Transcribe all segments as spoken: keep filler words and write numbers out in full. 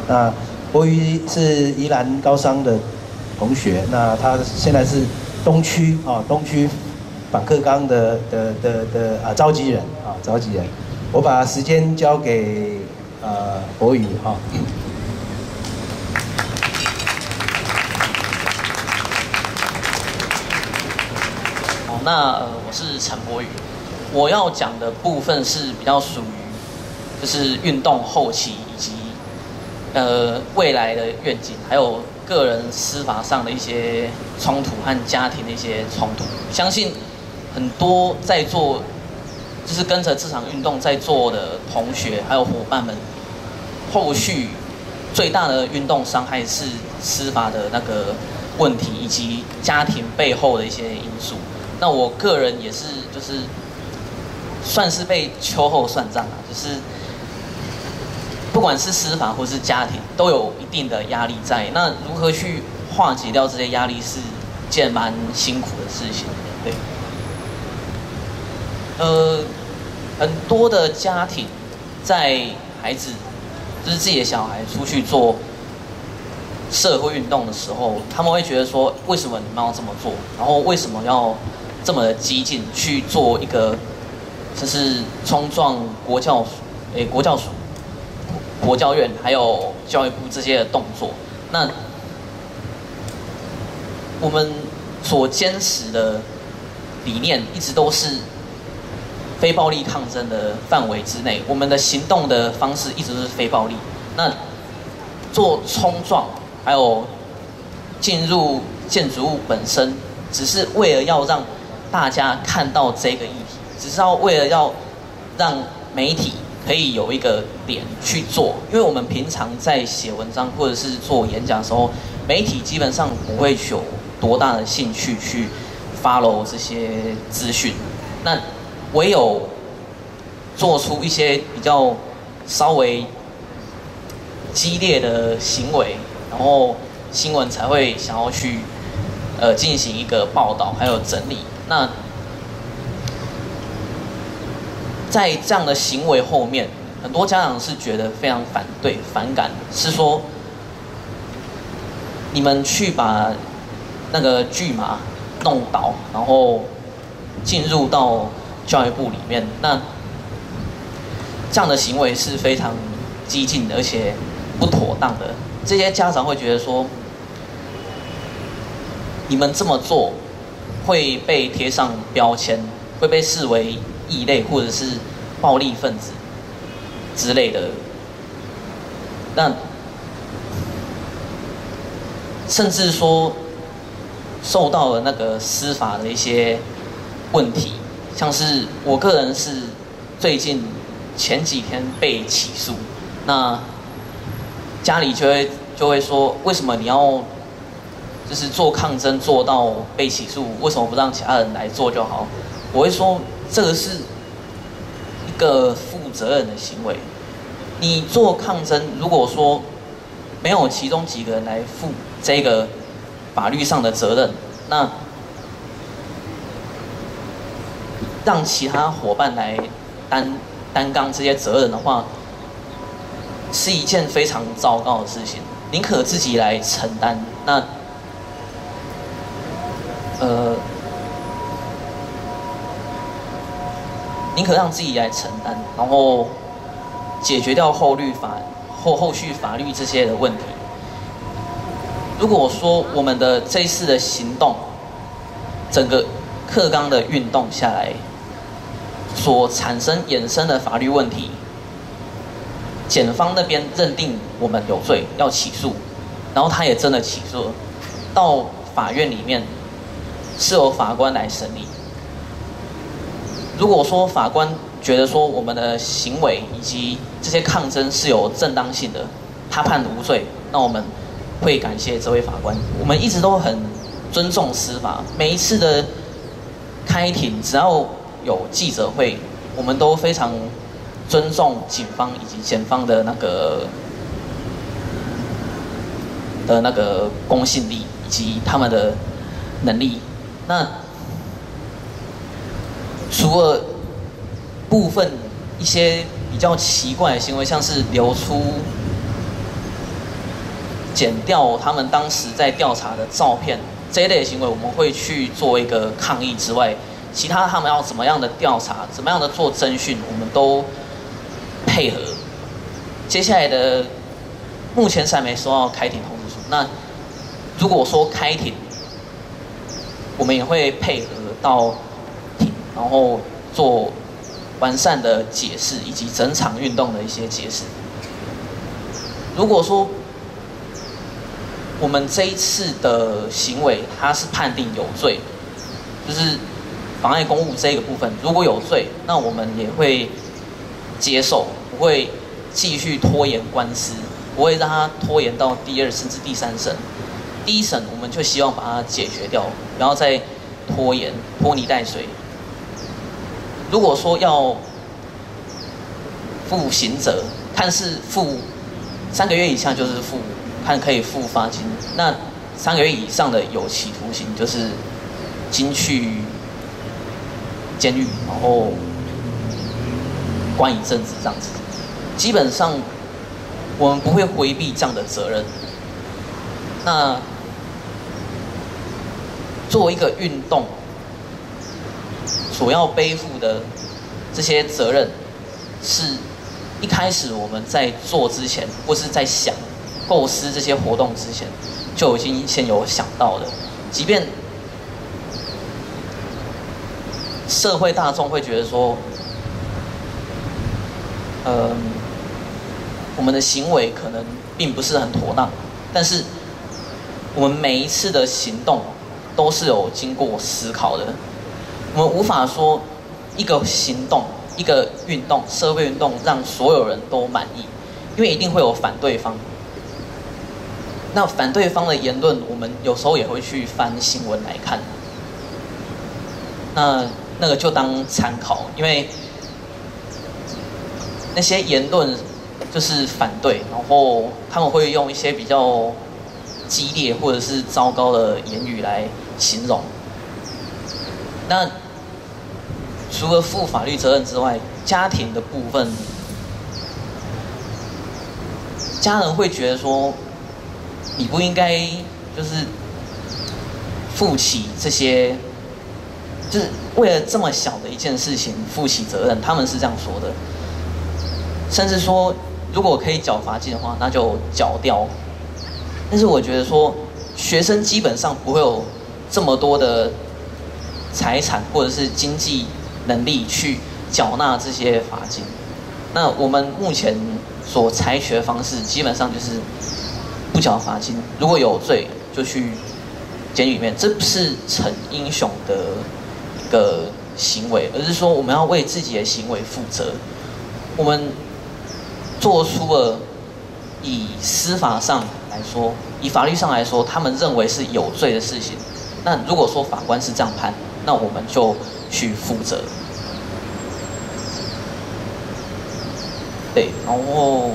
那博宇是宜兰高商的同学，那他现在是东区啊东区反课纲的的的的啊召集人啊召集人。我把时间交给呃博宇哈。 好，那呃我是陈博宇，我要讲的部分是比较属于就是运动后期以及呃未来的愿景，还有个人司法上的一些冲突和家庭的一些冲突。相信很多在做就是跟着这场运动在做的同学还有伙伴们，后续最大的运动伤害是司法的那个问题以及家庭背后的一些因素。那我个人也是就是算是被秋后算账啊，就是不管是司法或是家庭都有一定的压力在。那如何去化解掉这些压力是件蛮辛苦的事情，对。呃，很多的家庭在孩子就是自己的小孩出去做社会运动的时候，他们会觉得说，为什么你们要这么做？然后为什么要这么的激进去做一个，就是冲撞国教，诶，国教署、国教院还有教育部这些的动作？那我们所坚持的理念一直都是非暴力抗争的范围之内，我们的行动的方式一直都是非暴力。那做冲撞，还有进入建筑物本身，只是为了要让大家看到这个议题，只是要为了要让媒体可以有一个点去做。因为我们平常在写文章或者是做演讲的时候，媒体基本上不会有多大的兴趣去 follow 这些资讯。那唯有做出一些比较稍微激烈的行为，然后新闻才会想要去呃进行一个报道还有整理。那在这样的行为后面，很多家长是觉得非常反对反感，是说你们去把那个巨马弄倒，然后进入到教育部里面，那这样的行为是非常激进的，而且不妥当的。这些家长会觉得说，你们这么做会被贴上标签，会被视为异类或者是暴力分子之类的。那甚至说受到了那个司法的一些问题。像是我个人是最近前几天被起诉，那家里就会就会说，为什么你要就是做抗争做到被起诉，为什么不让其他人来做就好？我会说，这个是一个负责任的行为。你做抗争，如果说没有其中几个人来负这个法律上的责任，那让其他伙伴来担担纲这些责任的话，是一件非常糟糕的事情。宁可自己来承担，那呃，宁可让自己来承担，然后解决掉后律法或后续法律这些的问题。如果说我们的这一次的行动，整个课纲的运动下来，所产生衍生的法律问题，检方那边认定我们有罪要起诉，然后他也真的起诉了，到法院里面是由法官来审理。如果说法官觉得说我们的行为以及这些抗争是有正当性的，他判无罪，那我们会感谢这位法官。我们一直都很尊重司法，每一次的开庭只要有记者会，我们都非常尊重警方以及检方的那个的那个公信力以及他们的能力。那除了部分一些比较奇怪的行为，像是流出剪掉他们当时在调查的照片这一类的行为，我们会去做一个抗议之外，其他他们要怎么样的调查，怎么样的做侦讯，我们都配合。接下来的目前是还没收到开庭通知书，那如果说开庭，我们也会配合到庭，然后做完善的解释以及整场运动的一些解释。如果说我们这一次的行为，它是判定有罪，就是妨碍公务这个部分，如果有罪，那我们也会接受，不会继续拖延官司，不会让它拖延到第二甚至第三审。第一审我们就希望把它解决掉，不要再拖延、拖泥带水。如果说要负刑责，看是负三个月以下就是负。看可以付罚金，那三个月以上的有期徒刑，就是进去监狱，然后关以正职这样子。基本上我们不会回避这样的责任。那作为一个运动所要背负的这些责任，是一开始我们在做之前，或是在想。构思这些活动之前，就已经先有想到的。即便社会大众会觉得说，呃，我们的行为可能并不是很妥当，但是我们每一次的行动都是有经过思考的。我们无法说一个行动、一个运动、社会运动让所有人都满意，因为一定会有反对方。那反对方的言论，我们有时候也会去翻新闻来看。那那个就当参考，因为那些言论就是反对，然后他们会用一些比较激烈或者是糟糕的言语来形容。那除了负法律责任之外，家庭的部分，家人会觉得说，你不应该就是负起这些，就是为了这么小的一件事情负起责任，他们是这样说的。甚至说，如果可以缴罚金的话，那就缴掉。但是我觉得说，学生基本上不会有这么多的财产或者是经济能力去缴纳这些罚金。那我们目前所采取的方式，基本上就是不缴罚金，如果有罪就去监狱里面。这不是逞英雄的一个行为，而是说我们要为自己的行为负责。我们做出了以司法上来说，以法律上来说，他们认为是有罪的事情。那如果说法官是这样判，那我们就去负责。对，然后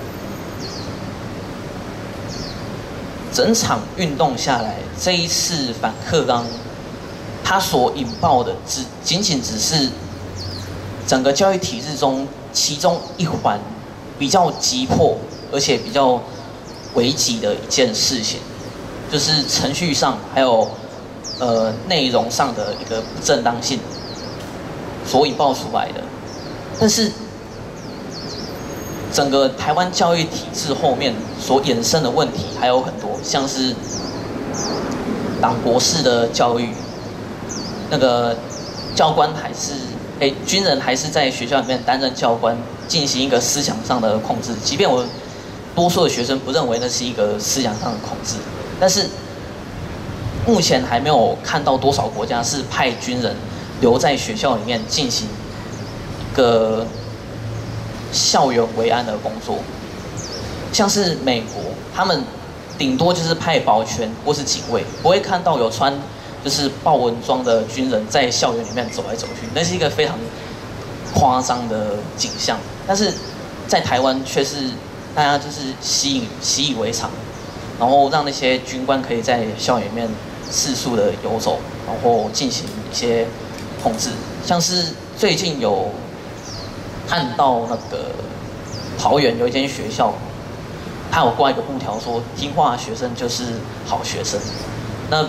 整场运动下来，这一次反课纲，它所引爆的只仅仅只是整个教育体制中其中一环比较急迫而且比较危急的一件事情，就是程序上还有呃内容上的一个不正当性所引爆出来的。但是整个台湾教育体制后面所衍生的问题还有很多，像是党国式的教育，那个教官还是诶军人还是在学校里面担任教官，进行一个思想上的控制。即便我多数的学生不认为那是一个思想上的控制，但是目前还没有看到多少国家是派军人留在学校里面进行一个校园维安的工作。像是美国，他们顶多就是派保全或是警卫，不会看到有穿就是豹纹装的军人在校园里面走来走去，那是一个非常夸张的景象。但是在台湾却是大家就是习以习以为常，然后让那些军官可以在校园里面四处的游走，然后进行一些控制。像是最近有看到那个桃园有一间学校， 他有挂一个布条说，听话的学生就是好学生。那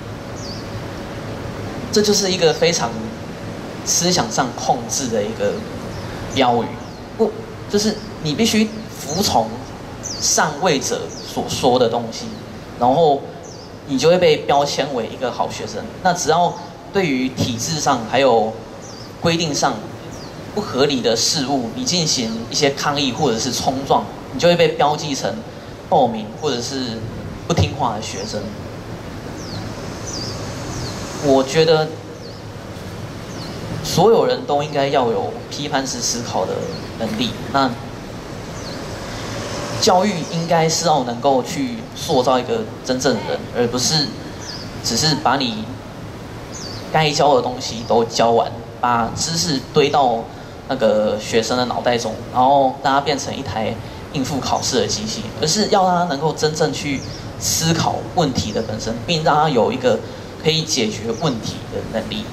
这就是一个非常思想上控制的一个标语，不，就是你必须服从上位者所说的东西，然后你就会被标签为一个好学生。那只要对于体制上还有规定上不合理的事物，你进行一些抗议或者是冲撞，你就会被标记成暴民或者是不听话的学生。我觉得所有人都应该要有批判式思考的能力。那教育应该是要能够去塑造一个真正的人，而不是只是把你该教的东西都教完，把知识堆到那个学生的脑袋中，然后让它变成一台应付考试的机器，而是要让他能够真正去思考问题的本身，并让他有一个可以解决问题的能力。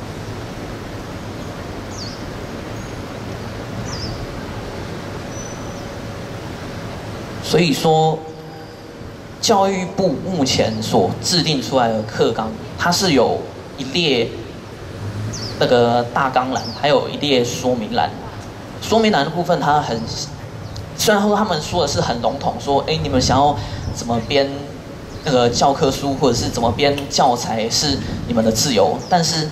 所以说，教育部目前所制定出来的课纲，它是有一列那个大纲栏，还有一列说明栏。说明栏的部分，它很虽然说他们说的是很笼统，说哎，你们想要怎么编那个教科书，或者是怎么编教材是你们的自由，但是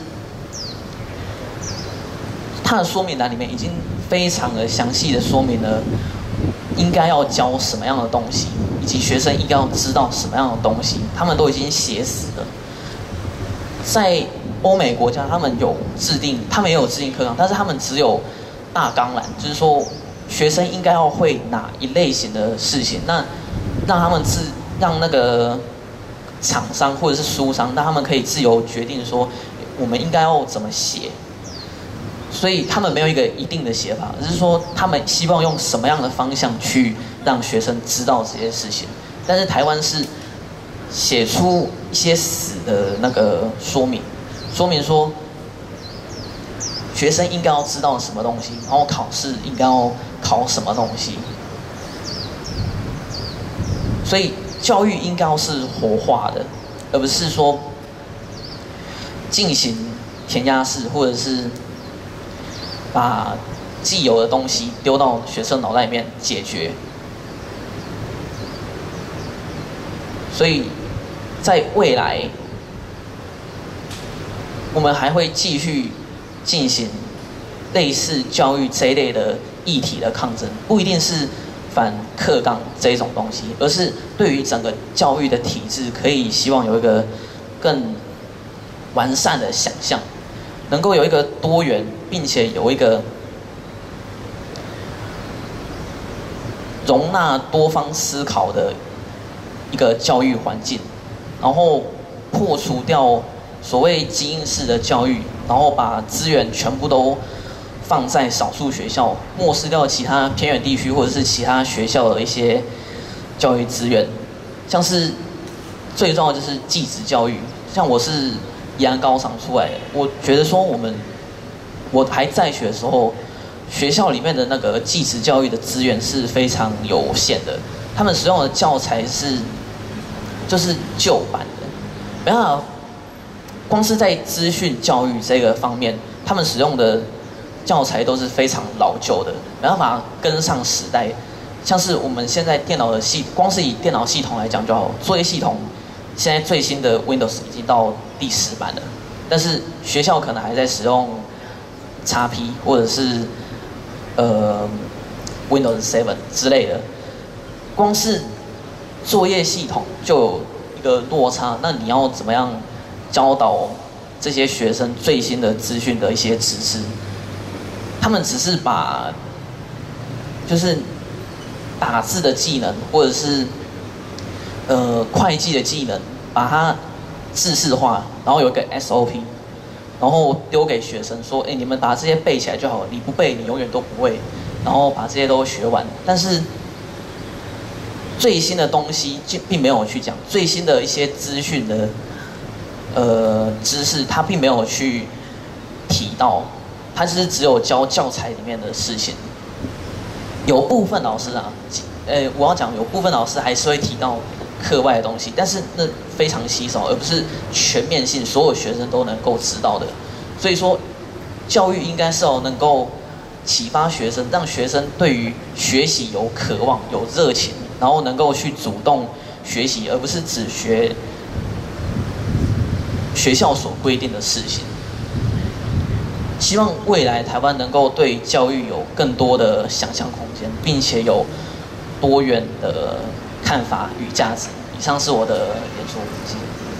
它的说明栏里面已经非常的详细的说明了应该要教什么样的东西，以及学生应该要知道什么样的东西，他们都已经写死了。在欧美国家，他们有制定，他们也有制定课纲，但是他们只有大纲栏，就是说学生应该要会哪一类型的事情，那让他们自让那个厂商或者是书商，让他们可以自由决定说我们应该要怎么写。所以他们没有一个一定的写法，而是说他们希望用什么样的方向去让学生知道这些事情。但是台湾是写出一些死的那个说明，说明说学生应该要知道什么东西，然后考试应该要考什么东西。所以教育应该要是活化的，而不是说进行填鸭式，或者是把既有的东西丢到学生脑袋里面解决。所以在未来，我们还会继续进行类似教育这一类的议题的抗争，不一定是反课纲这种东西，而是对于整个教育的体制，可以希望有一个更完善的想象，能够有一个多元，并且有一个容纳多方思考的一个教育环境，然后破除掉所谓基因式的教育，然后把资源全部都放在少数学校，漠视掉其他偏远地区或者是其他学校的一些教育资源，像是最重要的就是技职教育。像我是宜安高商出来的，我觉得说我们我还在学的时候，学校里面的那个技职教育的资源是非常有限的，他们使用的教材是就是旧版的，没办法，光是在资讯教育这个方面，他们使用的教材都是非常老旧的，没办法跟上时代。像是我们现在电脑的系，光是以电脑系统来讲就好，作业系统现在最新的 Windows 已经到第十版了，但是学校可能还在使用 X P 或者是呃 Windows 七之类的，光是作业系统就有一个落差，那你要怎么样教导这些学生最新的资讯的一些知识？他们只是把就是打字的技能，或者是呃会计的技能，把它制式化，然后有一个 S O P， 然后丢给学生说：“哎，你们把这些背起来就好了，你不背你永远都不会。”然后把这些都学完，但是最新的东西并没有去讲，最新的一些资讯的呃知识，他并没有去提到，他是只有教教材里面的事情。有部分老师啊，呃， 呃，我要讲有部分老师还是会提到课外的东西，但是那非常稀少，而不是全面性，所有学生都能够知道的。所以说，教育应该是要能够启发学生，让学生对于学习有渴望、有热情，然后能够去主动学习，而不是只学学校所规定的事情。希望未来台湾能够对教育有更多的想象空间，并且有多元的看法与价值。以上是我的演说，谢谢。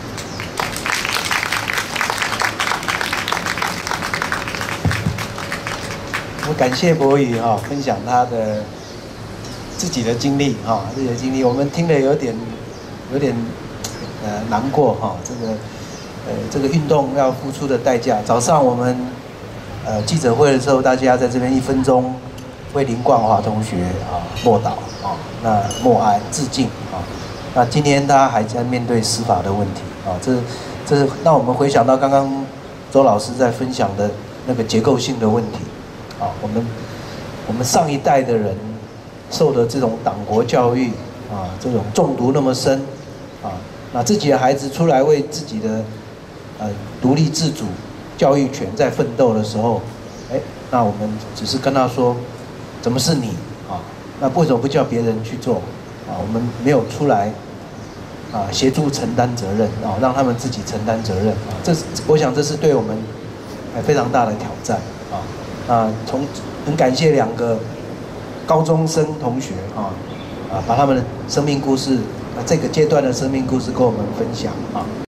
我感谢博宇哈、哦、分享他的自己的经历哈、哦，自己的经历，我们听了有点有点呃难过哈、哦，这个呃这个运动要付出的代价。早上我们呃记者会的时候，大家在这边一分钟为林冠华同学啊默祷啊，那默哀致敬啊。那今天他还在面对司法的问题啊，这这是让我们回想到刚刚周老师在分享的那个结构性的问题。啊，我们我们上一代的人受的这种党国教育啊，这种中毒那么深啊，那自己的孩子出来为自己的呃独立自主教育权在奋斗的时候，哎，那我们只是跟他说，怎么是你啊？那为什么不叫别人去做啊？我们没有出来啊协助承担责任啊，让他们自己承担责任啊，这是我想这是对我们非常大的挑战啊。啊，从很感谢两个高中生同学啊，啊，把他们的生命故事，啊，这个阶段的生命故事跟我们分享啊。